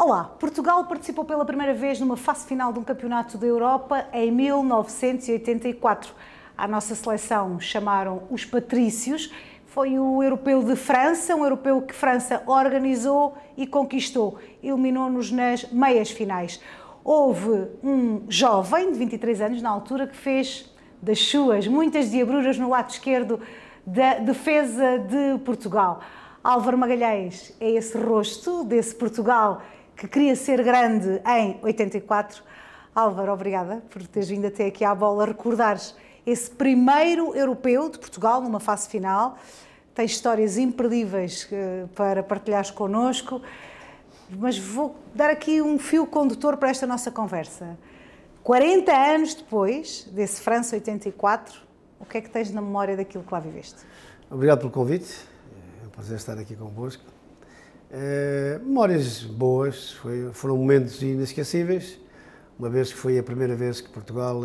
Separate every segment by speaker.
Speaker 1: Olá, Portugal participou pela primeira vez numa fase final de um campeonato da Europa em 1984. À nossa seleção chamaram os Patrícios. Foi o Europeu de França, um europeu que França organizou e conquistou. Eliminou-nos nas meias finais. Houve um jovem de 23 anos na altura que fez das suas muitas diabruras no lado esquerdo da defesa de Portugal. Álvaro Magalhães é esse rosto desse Portugal que queria ser grande em 84. Álvaro, obrigada por teres vindo até aqui à bola recordares esse primeiro europeu de Portugal numa fase final. Tens histórias imperdíveis para partilhares connosco, mas vou dar aqui um fio condutor para esta nossa conversa. 40 anos depois desse França 84, o que é que tens na memória daquilo que lá viveste?
Speaker 2: Obrigado pelo convite, é um prazer estar aqui convosco. Memórias boas, foram momentos inesquecíveis, uma vez que foi a primeira vez que Portugal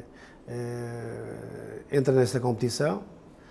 Speaker 2: entra nesta competição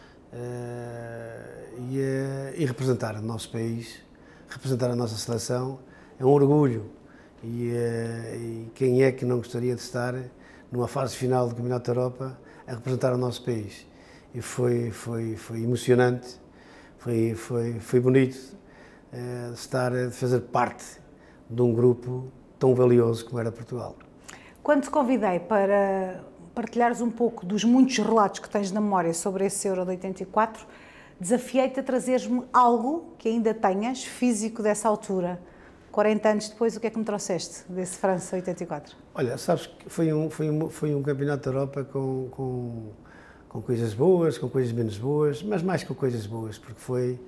Speaker 2: e representar o nosso país, representar a nossa seleção é um orgulho e quem é que não gostaria de estar numa fase final do Campeonato da Europa a representar o nosso país. E foi emocionante, foi bonito de fazer parte de um grupo tão valioso como era Portugal.
Speaker 1: Quando te convidei para partilhares um pouco dos muitos relatos que tens na memória sobre esse Euro de 84, desafiei-te a trazeres-me algo que ainda tenhas físico dessa altura. 40 anos depois, o que é que me trouxeste desse França 84?
Speaker 2: Olha, sabes que foi um campeonato da Europa com coisas boas, com coisas menos boas, mas mais com coisas boas, porque foi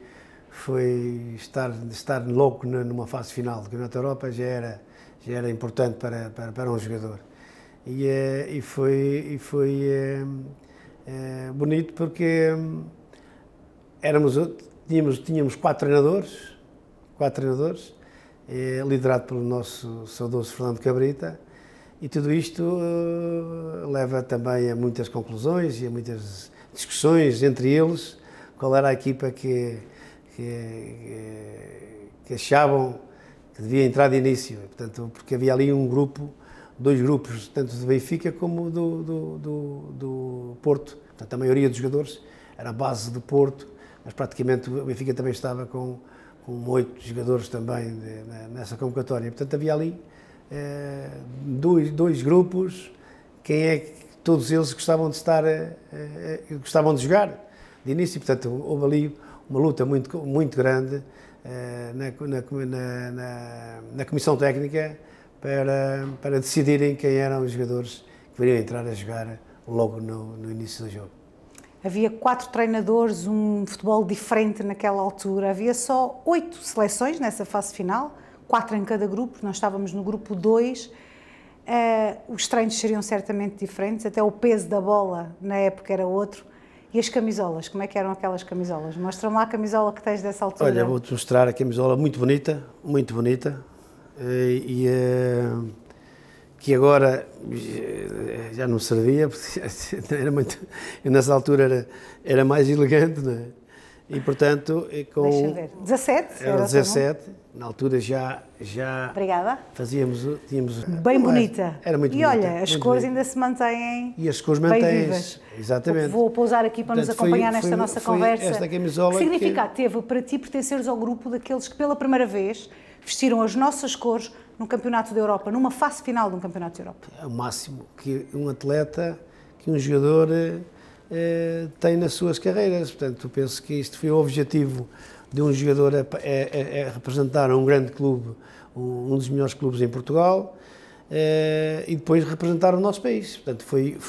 Speaker 2: estar logo numa fase final do Campeonato da Europa já era importante para um jogador. E foi bonito porque tínhamos quatro treinadores, liderado pelo nosso saudoso Fernando Cabrita, e tudo isto leva também a muitas conclusões e a muitas discussões entre eles, qual era a equipa que achavam que devia entrar de início, portanto, porque havia ali dois grupos, tanto do Benfica como do Porto. Portanto, a maioria dos jogadores era a base do Porto, mas praticamente o Benfica também estava com 8 jogadores também nessa convocatória. Portanto, havia ali dois grupos, todos eles gostavam gostavam de jogar de início, portanto, houve ali uma luta muito grande na comissão técnica para decidirem quem eram os jogadores que deveriam entrar a jogar logo no início do jogo.
Speaker 1: Havia 4 treinadores, um futebol diferente naquela altura, havia só 8 seleções nessa fase final, 4 em cada grupo, nós estávamos no grupo 2, os treinos seriam certamente diferentes, até o peso da bola na época era outro. E as camisolas, como é que eram aquelas camisolas? Mostra-me lá a camisola que tens dessa altura.
Speaker 2: Olha, vou-te mostrar a camisola muito bonita, que agora já não servia, porque nessa altura era mais elegante, não é? E portanto,
Speaker 1: Deixa ver, 17?
Speaker 2: Era 17, na altura já
Speaker 1: Obrigada.
Speaker 2: tínhamos...
Speaker 1: Bem bonita.
Speaker 2: Era muito
Speaker 1: bonita. E olha, as cores ainda se mantêm.
Speaker 2: E as cores mantêm-se, exatamente.
Speaker 1: Vou pousar aqui para nos acompanhar nesta nossa conversa.
Speaker 2: Esta camisola.
Speaker 1: Que significado teve para ti pertenceres ao grupo daqueles que pela primeira vez vestiram as nossas cores num campeonato da Europa, numa fase final de um campeonato da Europa?
Speaker 2: É o máximo que um atleta, que um jogador tem nas suas carreiras. Portanto, eu penso que isto foi o objetivo de um jogador representar um grande clube, um dos melhores clubes em Portugal, e depois representar o nosso país. Portanto,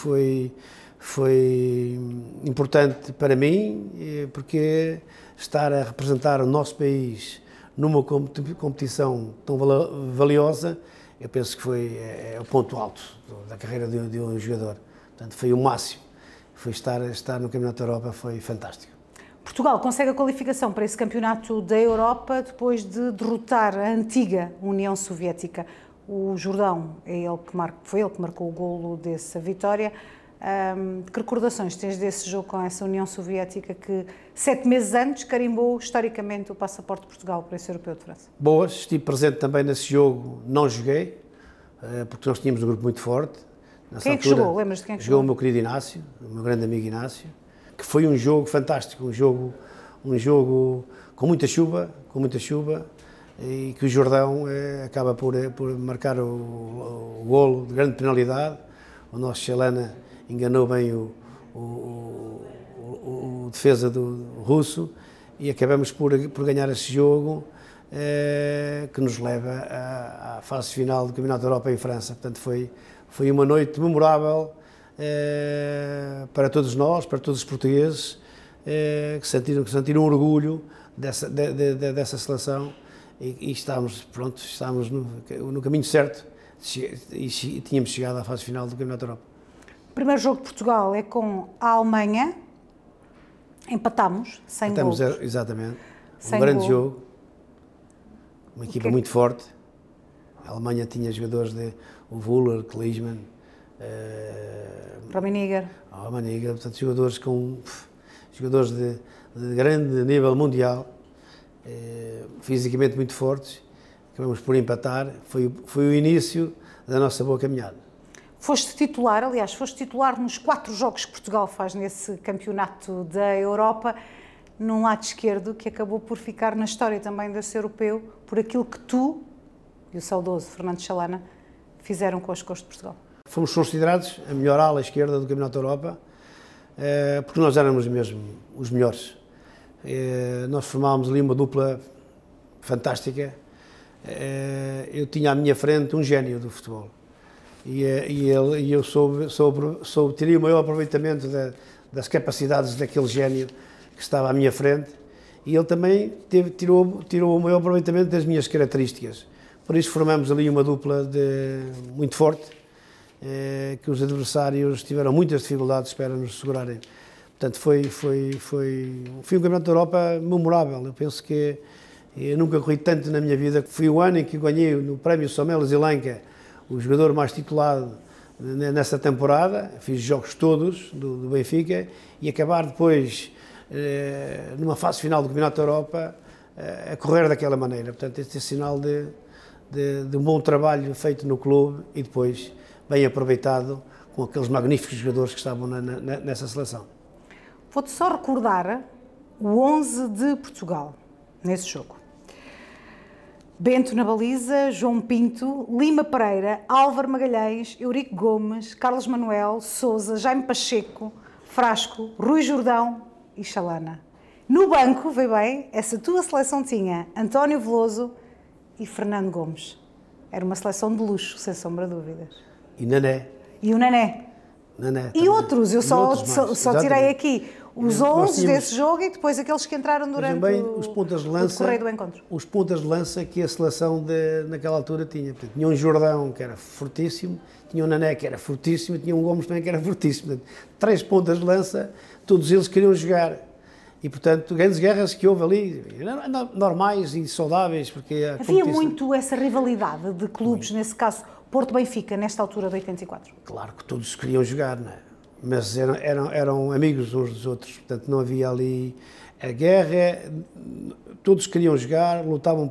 Speaker 2: foi importante para mim, porque estar a representar o nosso país numa competição tão valiosa, eu penso que foi o ponto alto da carreira de um jogador. Portanto, foi o máximo. Foi estar no Campeonato da Europa, foi fantástico.
Speaker 1: Portugal consegue a qualificação para esse Campeonato da Europa depois de derrotar a antiga União Soviética. O Jordão foi ele que marcou o golo dessa vitória. Que recordações tens desse jogo com essa União Soviética que 7 meses antes carimbou historicamente o passaporte de Portugal para esse Europeu de França?
Speaker 2: Boas, estive presente também nesse jogo, não joguei, porque nós tínhamos um grupo muito forte.
Speaker 1: Quem é que jogou? Lembras de quem é que jogou?
Speaker 2: Jogou o meu querido Inácio, o meu grande amigo Inácio, que foi um jogo fantástico, um jogo com muita chuva, e que o Jordão acaba por marcar o golo de grande penalidade. O nosso Chalana enganou bem o defesa do russo e acabamos por ganhar esse jogo, que nos leva à fase final do Campeonato da Europa em França. Portanto, foi uma noite memorável para todos nós, para todos os portugueses, que sentiram orgulho dessa seleção e estávamos no caminho certo e tínhamos chegado à fase final do Campeonato da Europa.
Speaker 1: O primeiro jogo de Portugal é com a Alemanha, empatámos, sem golos.
Speaker 2: Exatamente, um grande jogo, uma equipa muito forte. A Alemanha tinha jogadores o Müller, Klinsmann,
Speaker 1: Rummenigge,
Speaker 2: portanto jogadores de grande nível mundial, fisicamente muito fortes. Acabamos por empatar, foi o início da nossa boa caminhada.
Speaker 1: Foste titular nos 4 jogos que Portugal faz nesse campeonato da Europa, num lado esquerdo que acabou por ficar na história também desse europeu, por aquilo que tu e o saudoso Fernando Chalana fizeram com as cores de Portugal.
Speaker 2: Fomos considerados a melhor ala esquerda do Campeonato da Europa, porque nós éramos mesmo os melhores. Nós formámos ali uma dupla fantástica. Eu tinha à minha frente um gênio do futebol e eu teria o maior aproveitamento das capacidades daquele gênio que estava à minha frente, e ele também tirou o maior aproveitamento das minhas características. Por isso formamos ali uma dupla muito forte, que os adversários tiveram muitas dificuldades para nos segurarem. Portanto, foi um Campeonato da Europa memorável. Eu penso que eu nunca corri tanto na minha vida. Foi o ano em que ganhei no Prémio Somela Zilanka o jogador mais titulado nessa temporada. Fiz os jogos todos do Benfica e acabar depois, numa fase final do Campeonato da Europa, a correr daquela maneira. Portanto, este é sinal de um bom trabalho feito no clube e depois bem aproveitado com aqueles magníficos jogadores que estavam nessa seleção.
Speaker 1: Vou-te só recordar o 11 de Portugal nesse jogo. Bento na baliza, João Pinto, Lima Pereira, Álvaro Magalhães, Eurico Gomes, Carlos Manuel, Sousa, Jaime Pacheco, Frasco, Rui Jordão e Chalana. No banco, vê bem, essa tua seleção tinha António Veloso e Fernando Gomes. Era uma seleção de luxo, sem sombra de dúvidas.
Speaker 2: E Nané.
Speaker 1: E o Nané. E outros, eu só tirei aqui os 11 desse jogo e depois aqueles que entraram durante o correio do encontro.
Speaker 2: Os pontas de lança que a seleção naquela altura tinha. Portanto, tinha um Jordão que era fortíssimo, tinha um Nané que era fortíssimo e tinha um Gomes também que era fortíssimo. Portanto, 3 pontas de lança, todos eles queriam jogar. E, portanto, grandes guerras que houve ali, normais e saudáveis, porque
Speaker 1: havia muito essa rivalidade de clubes, nesse caso, Porto-Benfica, nesta altura de 84.
Speaker 2: Claro que todos queriam jogar, não é? Mas eram amigos uns dos outros, portanto não havia ali a guerra, todos queriam jogar, lutavam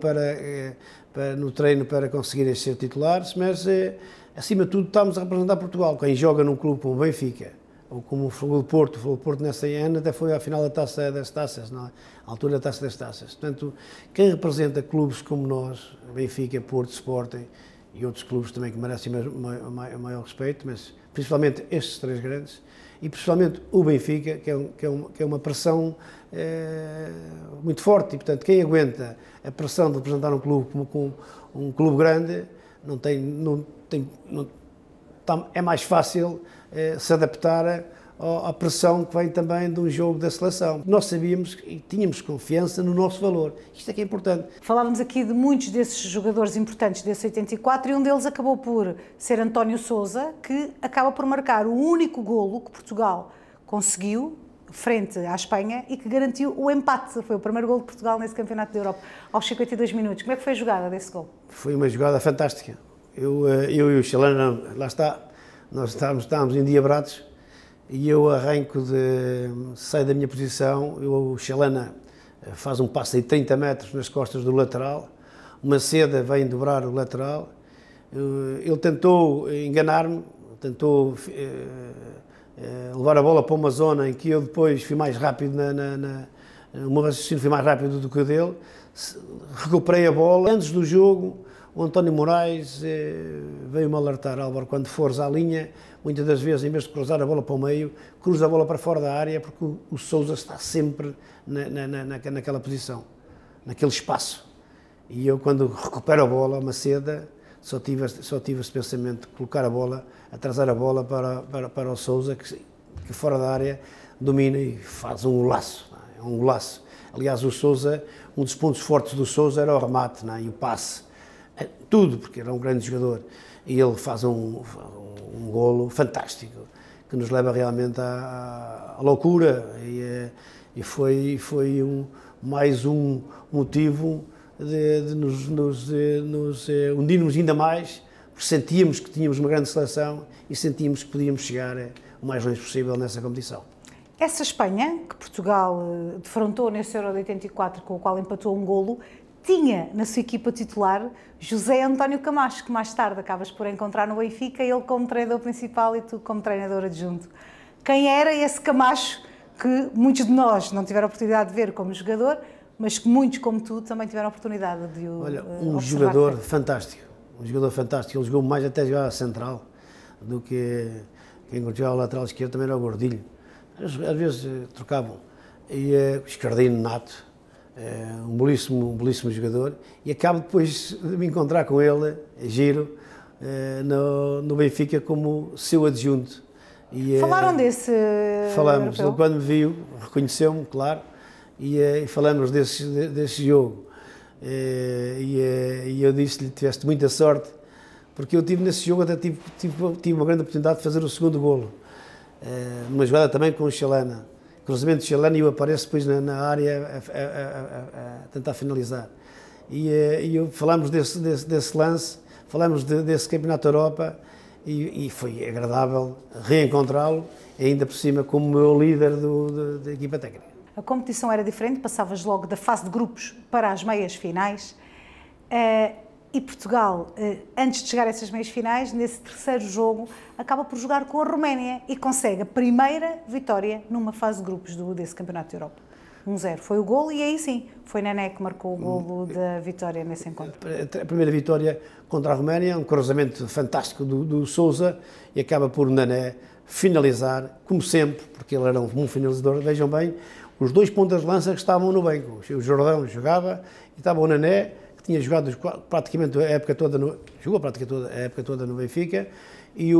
Speaker 2: no treino para conseguirem ser titulares, mas acima de tudo estávamos a representar Portugal. Quem joga num clube como o Benfica, ou como o Futebol do Porto nessa ano até foi à final da Taça das Taças, não é? À altura da Taça das Taças. Portanto, quem representa clubes como nós, Benfica, Porto, Sporting, e outros clubes também que merecem o maior respeito, mas principalmente estes 3 grandes, e principalmente o Benfica, que é uma pressão muito forte, e portanto quem aguenta a pressão de representar um clube como um clube grande, é mais fácil se adaptar à pressão que vem também de um jogo da seleção. Nós sabíamos e tínhamos confiança no nosso valor. Isto é que é importante.
Speaker 1: Falávamos aqui de muitos desses jogadores importantes desse 84 e um deles acabou por ser António Sousa, que acaba por marcar o único golo que Portugal conseguiu frente à Espanha e que garantiu o empate. Foi o primeiro golo de Portugal nesse Campeonato da Europa, aos 52 minutos. Como é que foi a jogada desse golo?
Speaker 2: Foi uma jogada fantástica. Eu e o Chalana, lá está, nós estávamos endiabrados e eu saio da minha posição, o Chalana faz um passo de 30 metros nas costas do lateral, uma Seda vem dobrar o lateral, ele tentou enganar-me, tentou levar a bola para uma zona em que eu depois fui mais rápido, o meu raciocínio foi mais rápido do que o dele, recuperei a bola. Antes do jogo, o António Moraes veio-me alertar: Álvaro, quando fores à linha, muitas das vezes, em vez de cruzar a bola para o meio, cruza a bola para fora da área, porque o Sousa está sempre naquela posição, naquele espaço. E eu, quando recupero a bola, Maceda, só tive esse pensamento de colocar a bola, atrasar a bola para o Sousa, que fora da área domina e faz um golaço. É um golaço. Aliás, o Sousa, um dos pontos fortes do Sousa era o remate, não é? E o passe. Tudo, porque era um grande jogador. E ele faz um golo fantástico, que nos leva realmente à loucura. E foi mais um motivo de nos unirmos ainda mais, porque sentíamos que tínhamos uma grande seleção e sentíamos que podíamos chegar o mais longe possível nessa competição.
Speaker 1: Essa Espanha, que Portugal defrontou nesse Euro de 84, com o qual empatou um golo, tinha na sua equipa titular José António Camacho, que mais tarde acabas por encontrar no Benfica, ele como treinador principal e tu como treinador adjunto. Quem era esse Camacho que muitos de nós não tiveram a oportunidade de ver como jogador, mas que muitos como tu também tiveram a oportunidade de o
Speaker 2: Olha, um jogador fantástico, ele jogou mais até jogar a central do que quem jogava a lateral esquerdo, também era o Gordilho. Às vezes trocavam. E Escardino nato, um belíssimo jogador, e acabo depois de me encontrar com ele, giro, no Benfica como seu adjunto.
Speaker 1: Falaram desse
Speaker 2: Falamos,
Speaker 1: europeu?
Speaker 2: ele quando me viu, reconheceu-me, claro, e falamos desse jogo. E eu disse-lhe: tiveste muita sorte, porque eu tive nesse jogo, até tive uma grande oportunidade de fazer o segundo golo. Numa jogada também com o Chalana, cruzamento de Chalana, e eu apareço depois na área a tentar finalizar. Falámos desse lance, falámos desse Campeonato da Europa, e foi agradável reencontrá-lo, ainda por cima como meu líder da equipa técnica.
Speaker 1: A competição era diferente, passavas logo da fase de grupos para as meias finais. E Portugal, antes de chegar a essas meias finais, nesse terceiro jogo, acaba por jogar com a Roménia e consegue a primeira vitória numa fase de grupos desse Campeonato da Europa. 1-0 foi o golo, e aí sim, foi Nené que marcou o golo da vitória nesse encontro.
Speaker 2: A primeira vitória contra a Roménia, um cruzamento fantástico do Sousa, e acaba por Nené finalizar, como sempre, porque ele era um finalizador. Vejam bem, os dois pontas de lança que estavam no banco. O Jordão jogava e estava o Nené, que tinha jogado praticamente a época toda no Benfica, e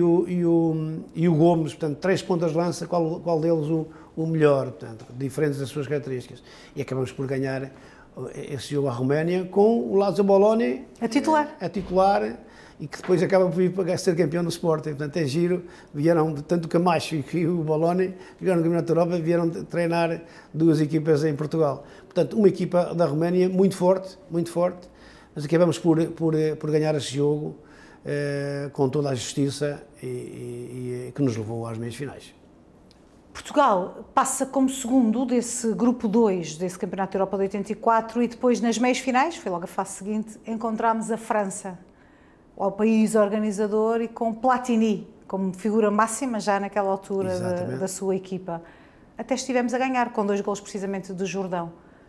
Speaker 2: o Gomes, portanto, três pontas de lança, qual deles o melhor, portanto, diferentes das suas características. E acabamos por ganhar esse jogo à Roménia com o Lazio Bologna a titular, e que depois acaba por vir para ser campeão do Sporting. Portanto, é giro, vieram, tanto o Camacho e o Bologna, jogaram no Campeonato da Europa, vieram treinar duas equipas em Portugal. Portanto, uma equipa da Roménia muito forte, mas acabamos por ganhar esse jogo com toda a justiça e que nos levou às meias finais.
Speaker 1: Portugal passa como segundo desse grupo 2 desse Campeonato da Europa de 84, e depois nas meias finais, foi logo a fase seguinte, encontramos a França, ao país organizador, e com Platini como figura máxima já naquela altura da sua equipa. Até estivemos a ganhar com 2 golos precisamente do Jordão.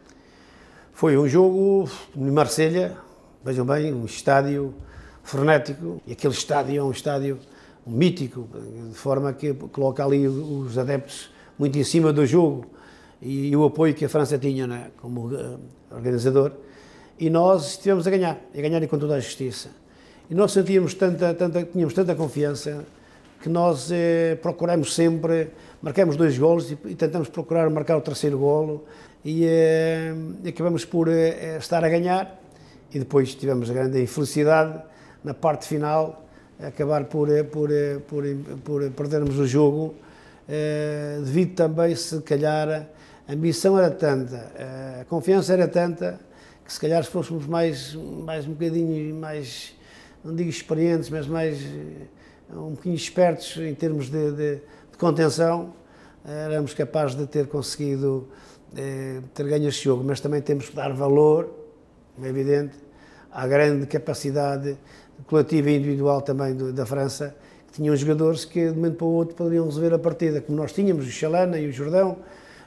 Speaker 2: Foi um jogo em Marselha, vejam bem, um estádio frenético, e aquele estádio é um estádio mítico, de forma que coloca ali os adeptos muito em cima do jogo, e o apoio que a França tinha, né, como organizador, e nós estivemos a ganhar e com toda a justiça. E nós tínhamos tanta confiança, que nós procuramos sempre, marcamos 2 golos e tentamos procurar marcar o terceiro golo, e acabamos por estar a ganhar, e depois tivemos a grande infelicidade na parte final, acabar por perdermos o jogo, devido também, se calhar, a ambição era tanta, a confiança era tanta, que se calhar se fôssemos mais um bocadinho mais, não digo experientes, mas mais um bocadinho espertos em termos de de contenção, éramos capazes de ter conseguido ter ganho este jogo, mas também temos que dar valor, é evidente, à grande capacidade coletiva e individual também da França, que tinham jogadores que de um momento para o outro poderiam resolver a partida, como nós tínhamos, o Chalana e o Jordão.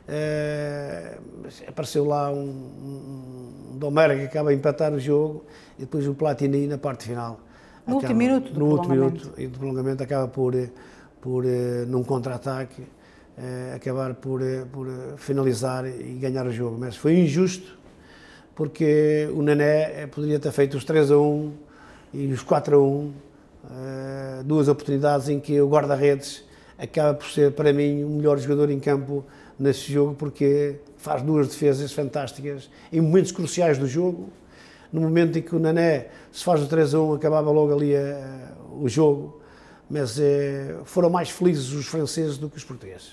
Speaker 2: Apareceu lá um Domera que acaba a empatar o jogo e depois o Platini na parte final.
Speaker 1: No último minuto
Speaker 2: do prolongamento acaba por num contra-ataque, acabar por finalizar e ganhar o jogo. Mas foi injusto, porque o Nané poderia ter feito os 3-1 e os 4-1, duas oportunidades em que o guarda-redes acaba por ser, para mim, o melhor jogador em campo nesse jogo, porque faz duas defesas fantásticas em momentos cruciais do jogo. No momento em que o Nané se faz o 3-1, acabava logo ali o jogo, mas foram mais felizes os franceses do que os portugueses.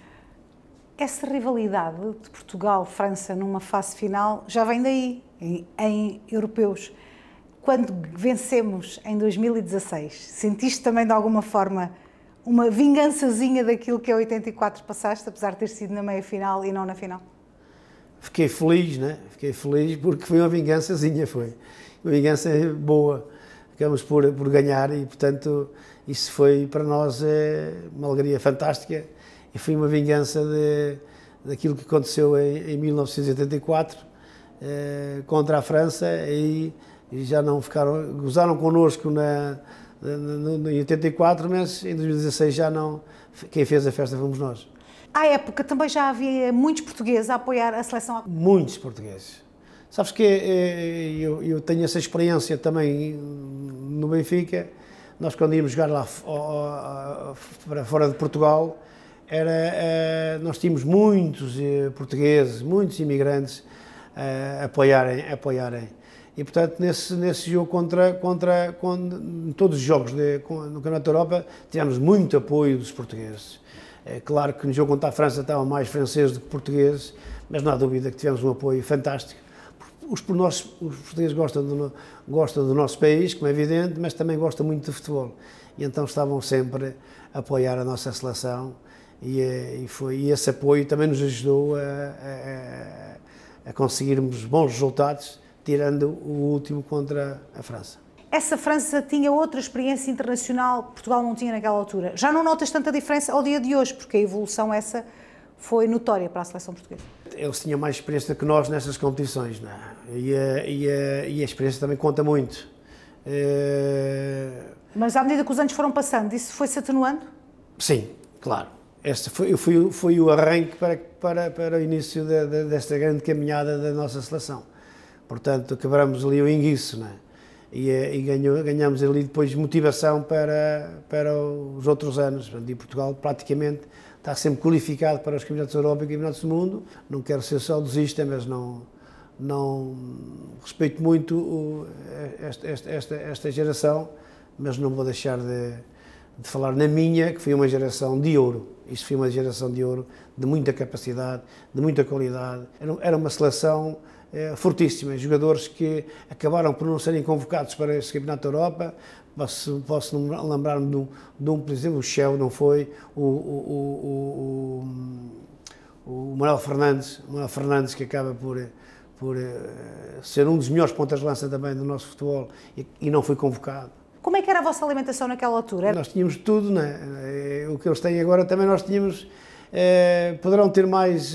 Speaker 1: Essa rivalidade de Portugal-França numa fase final já vem daí, em europeus. Quando vencemos em 2016, sentiste também de alguma forma uma vingançazinha daquilo que a 84 passaste, apesar de ter sido na meia-final e não na final?
Speaker 2: Fiquei feliz, né? Fiquei feliz porque foi uma vingançazinha, foi. Uma vingança boa. Acabamos por ganhar e, portanto, isso foi para nós uma alegria fantástica e foi uma vingança daquilo que aconteceu em 1984 contra a França e já não ficaram, gozaram connosco em 84, mas em 2016 já não, quem fez a festa fomos nós.
Speaker 1: À época também já havia muitos portugueses a apoiar a seleção?
Speaker 2: Muitos portugueses. Sabes que eu tenho essa experiência também no Benfica. Nós quando íamos jogar lá para fora de Portugal, nós tínhamos muitos portugueses, muitos imigrantes a apoiarem. E, portanto, nesse jogo em todos os jogos no Campeonato da Europa, tivemos muito apoio dos portugueses. É claro que no jogo contra a França estavam mais franceses do que portugueses, mas não há dúvida que tivemos um apoio fantástico. Os portugueses gostam do nosso país, como é evidente, mas também gostam muito de futebol. E então estavam sempre a apoiar a nossa seleção e esse apoio também nos ajudou a conseguirmos bons resultados, tirando o último contra a França.
Speaker 1: Essa França tinha outra experiência internacional que Portugal não tinha naquela altura. Já não notas tanta diferença ao dia de hoje, porque a evolução essa foi notória para a seleção portuguesa.
Speaker 2: Eles tinham mais experiência que nós nessas competições, não é? E a experiência também conta muito.
Speaker 1: Mas à medida que os anos foram passando, isso foi-se atenuando?
Speaker 2: Sim, claro. Este foi o arranque para o início desta grande caminhada da nossa seleção. Portanto, quebramos ali o enguiço, não é? E ganhamos ali depois motivação para os outros anos. E Portugal praticamente está sempre qualificado para os campeonatos da Europa e campeonatos do mundo. Não quero ser saudosista, mas não respeito muito esta geração, mas não vou deixar de falar na minha, que foi uma geração de ouro. Isto foi uma geração de ouro, de muita capacidade, de muita qualidade. Era uma seleção fortíssima, jogadores que acabaram por não serem convocados para este Campeonato da Europa. Posso lembrar-me de um, por exemplo, o Cheu não foi, o Manuel Fernandes, que acaba por ser um dos melhores pontas de lança também do nosso futebol e não foi convocado.
Speaker 1: Como é que era a vossa alimentação naquela altura?
Speaker 2: Nós tínhamos tudo, não é? O que eles têm agora também nós tínhamos. Poderão ter mais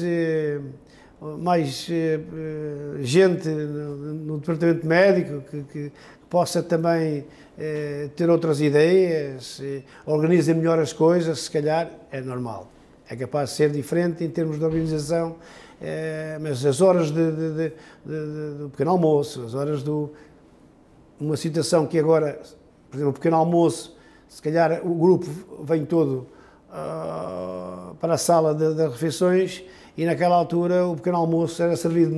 Speaker 2: gente no departamento médico que possa também ter outras ideias, organiza melhor as coisas, se calhar é normal. É capaz de ser diferente em termos de organização, mas as horas do pequeno almoço, as horas uma situação que agora, por exemplo, o pequeno almoço, se calhar o grupo vem todo para a sala das refeições e naquela altura o pequeno almoço era servido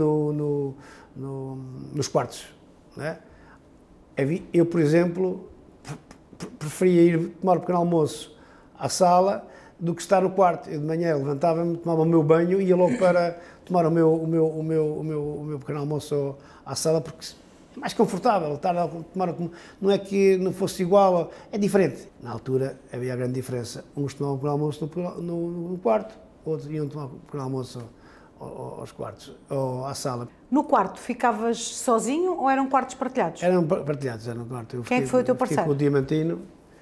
Speaker 2: nos quartos, não é? Eu, por exemplo, preferia ir tomar o pequeno almoço à sala do que estar no quarto. Eu de manhã levantava-me, tomava o meu banho e ia logo para tomar o meu pequeno almoço à sala, porque mais confortável, estar a tomar, não é que não fosse igual, é diferente. Na altura havia a grande diferença, uns tomavam o pequeno almoço no quarto, outros iam tomar o pequeno almoço aos quartos, ou à sala.
Speaker 1: No quarto ficavas sozinho ou eram quartos partilhados?
Speaker 2: Eram partilhados, era no quarto.
Speaker 1: Quem é que foi o teu parceiro?
Speaker 2: Fiquei com o Diamantino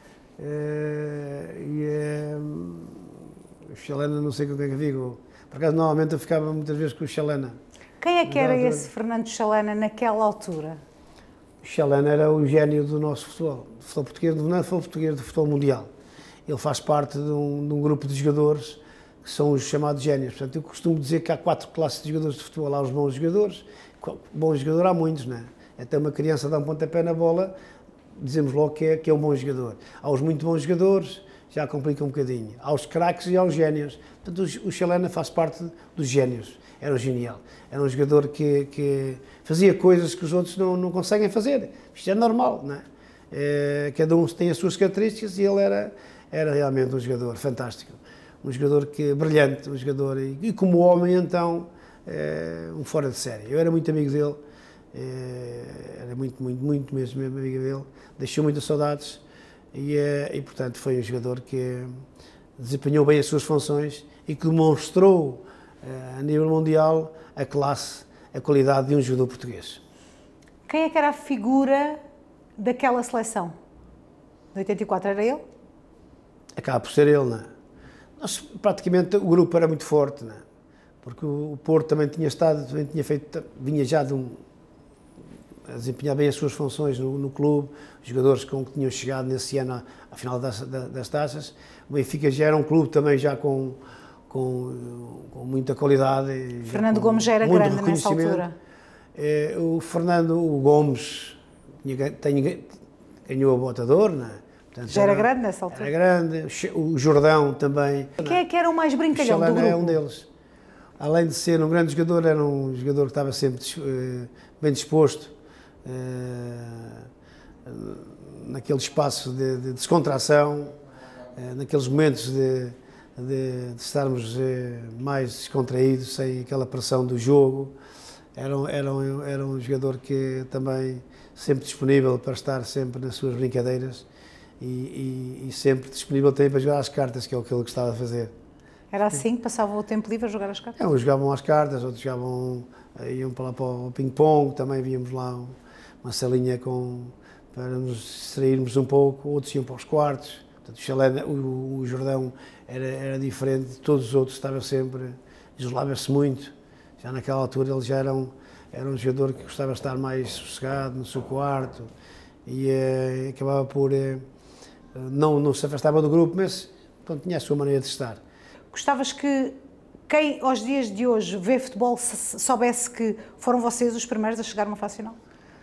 Speaker 2: o Chalana, não sei com quem é que fico. Por acaso, normalmente eu ficava muitas vezes com o Chalana.
Speaker 1: Quem é que era esse Fernando Chalana naquela altura?
Speaker 2: O Chalana era o gênio do nosso futebol, do futebol português, não é futebol português, do futebol mundial. Ele faz parte de um grupo de jogadores que são os chamados génios. Portanto, eu costumo dizer que há 4 classes de jogadores de futebol. Há os bons jogadores, bons jogadores há muitos, não é? Até uma criança dá um pontapé na bola, dizemos logo que é um bom jogador. Há os muito bons jogadores, já complica um bocadinho. Há os craques e há os génios. Portanto, o Chalana faz parte dos génios. Era genial. Era um jogador que fazia coisas que os outros não conseguem fazer. Isto é normal, não é? Cada um tem as suas características e ele era realmente um jogador fantástico. Um jogador brilhante, um jogador, e como homem, então, um fora de série. Eu era muito amigo dele, era muito mesmo amigo dele, deixou muitas saudades e, portanto, foi um jogador que desempenhou bem as suas funções e que demonstrou, a nível mundial, a classe, a qualidade de um jogador português.
Speaker 1: Quem é que era a figura daquela seleção? De 84 era ele?
Speaker 2: Acaba por ser ele, não é? Nós, praticamente, o grupo era muito forte, não é? Porque o Porto também tinha feito, vinha já a desempenhar bem as suas funções no clube, os jogadores que tinham chegado nesse ano à final das taças. O Benfica já era um clube também já com muita qualidade.
Speaker 1: Fernando Gomes já era grande nessa altura.
Speaker 2: O Fernando Gomes ganhou a Bota de Ouro, não é? Portanto,
Speaker 1: já era grande nessa altura?
Speaker 2: Era grande. O Jordão também.
Speaker 1: Quem é que era o mais brincalhão do grupo?
Speaker 2: É um deles. Além de ser um grande jogador, era um jogador que estava sempre bem disposto, naquele espaço de descontração, naqueles momentos de estarmos mais descontraídos, sem aquela pressão do jogo. Era um jogador que também sempre disponível para estar sempre nas suas brincadeiras e sempre disponível também para jogar às cartas, que é o que ele gostava de fazer.
Speaker 1: Era assim que passavam o tempo livre a jogar às cartas?
Speaker 2: Uns jogavam às cartas, outros iam para lá para o ping-pong, também víamos lá uma salinha para nos distrairmos um pouco, outros iam para os quartos. Portanto, o Jordão era diferente de todos os outros, estava sempre, isolava-se muito. Já naquela altura ele já era um jogador que gostava de estar mais sossegado no seu quarto e acabava por não se afastava do grupo, mas pronto, tinha a sua maneira de estar.
Speaker 1: Gostavas que quem aos dias de hoje vê futebol soubesse que foram vocês os primeiros a chegar a uma fase final?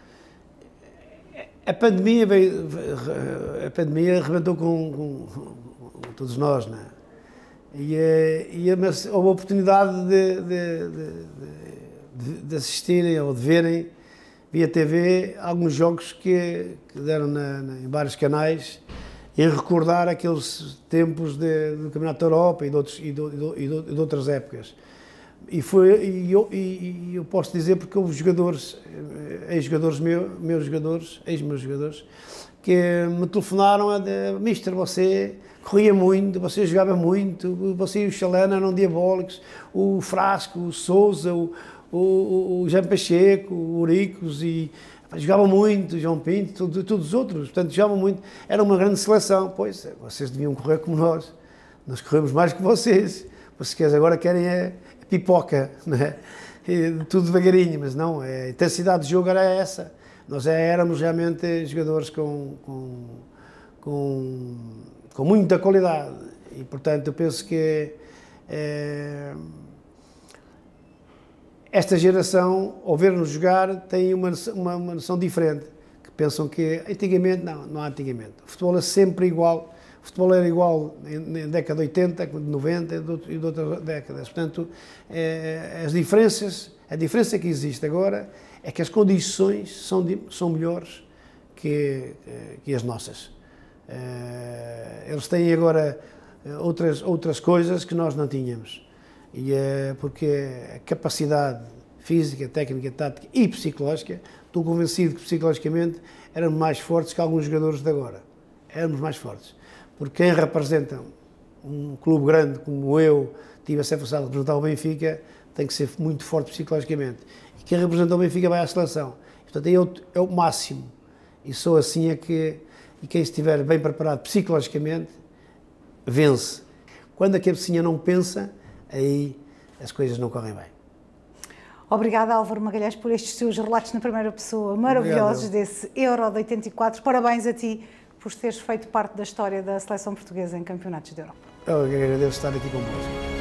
Speaker 2: A pandemia arrebentou com todos nós, não é? Mas houve a oportunidade de assistirem ou de verem via TV alguns jogos que deram em vários canais e recordar aqueles tempos do Campeonato da Europa e de outras épocas. E eu posso dizer porque houve jogadores, ex-jogadores meus jogadores, que me telefonaram a dizer: Mister, você corria muito, você jogava muito, você e o Chalana eram diabólicos, o Frasco, o Sousa, o Jean Pacheco, o Uricos, e jogavam muito, o João Pinto, todos os outros, portanto jogavam muito, era uma grande seleção. Pois, vocês deviam correr como nós corremos mais que vocês agora querem pipoca, não é? Tudo devagarinho, mas não, a intensidade de jogo era essa. Nós éramos realmente jogadores com muita qualidade e, portanto, eu penso que esta geração, ao ver-nos jogar, tem uma noção diferente, que pensam que antigamente, não há antigamente. O futebol é sempre igual. O futebol era igual na década de 80, de 90 e de outras décadas. Portanto, a diferença que existe agora é que as condições são melhores que as nossas. Eles têm agora outras coisas que nós não tínhamos. Porque a capacidade física, técnica, tática e psicológica estou convencido que psicologicamente éramos mais fortes que alguns jogadores de agora. Éramos mais fortes. Porque quem representa um clube grande como eu, tive a ser forçado a representar o Benfica, tem que ser muito forte psicologicamente. E quem representa o Benfica vai à seleção. Portanto, aí é o máximo. E só assim é que... E quem estiver bem preparado psicologicamente, vence. Quando a cabecinha não pensa, aí as coisas não correm bem.
Speaker 1: Obrigada, Álvaro Magalhães, por estes seus relatos na primeira pessoa maravilhosos. Obrigado. Desse Euro de 84. Parabéns a ti por teres feito parte da história da seleção portuguesa em campeonatos da Europa.
Speaker 2: Eu agradeço estar aqui convosco.